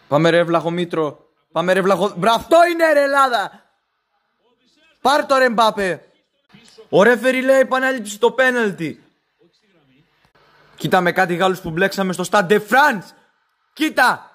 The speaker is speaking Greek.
Πάμε ρε Βλαχομήτρο. Πάμε ρε Μπρα, αυτό είναι ρε Ελλάδα. Πάρ' το ρε Μπάπε. Ο ρέφερι λέει επανάληψη το πέναλτι. Κοίτα με κάτι Γάλλους που μπλέξαμε στο Stade de France. Κοίτα.